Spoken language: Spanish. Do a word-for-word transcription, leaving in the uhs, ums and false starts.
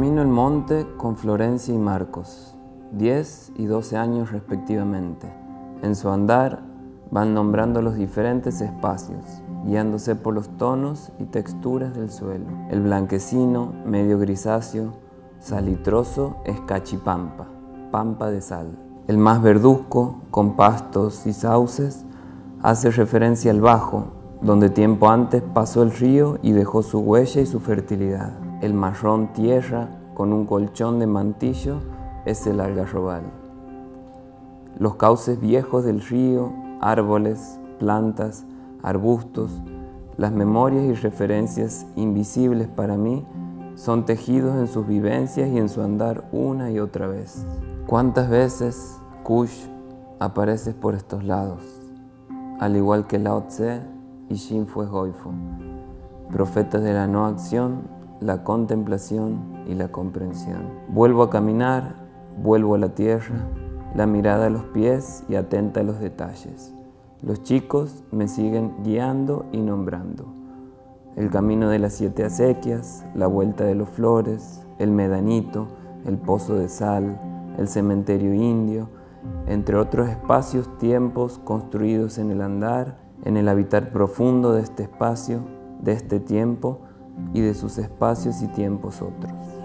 Camino el monte con Florencia y Marcos, diez y doce años respectivamente. En su andar van nombrando los diferentes espacios, guiándose por los tonos y texturas del suelo. El blanquecino, medio grisáceo, salitroso es cachipampa, pampa de sal. El más verduzco, con pastos y sauces, hace referencia al bajo, donde tiempo antes pasó el río y dejó su huella y su fertilidad. El marrón tierra, con un colchón de mantillo, es el algarrobal. Los cauces viejos del río, árboles, plantas, arbustos, las memorias y referencias invisibles para mí, son tejidos en sus vivencias y en su andar una y otra vez. ¿Cuántas veces, Kush, apareces por estos lados? Al igual que Lao Tse y Shin Fue Goifo, profetas de la no acción, la contemplación y la comprensión. Vuelvo a caminar, vuelvo a la tierra, la mirada a los pies y atenta a los detalles. Los chicos me siguen guiando y nombrando. El camino de las siete acequias, la vuelta de los flores, el medanito, el pozo de sal, el cementerio indio, entre otros espacios, tiempos construidos en el andar, en el habitar profundo de este espacio, de este tiempo y de sus espacios y tiempos otros.